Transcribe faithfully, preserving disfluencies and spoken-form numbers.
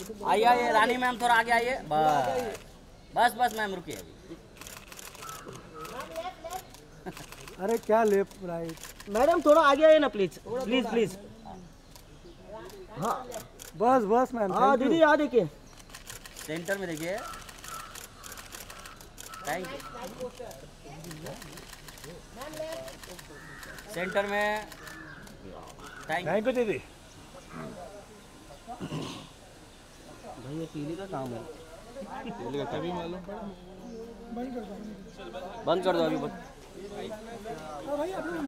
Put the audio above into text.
आइए आइए रानी मैम, थोड़ा आगे आइए। बस बस बस मैम रुकिए अभी। अरे क्या लेफ्ट राइट मैडम थोड़ा आगे आइए ना प्लीज प्लीज प्लीज। हाँ बस बस मैम। हाँ दीदी यहाँ देखिए, सेंटर में देखिए। Thank you. सेंटर में थैंक थैंक यू दीदी। भाई ये पीली का काम है, पीली का तभी मालूम पड़ा। बंद कर दो अभी बंद।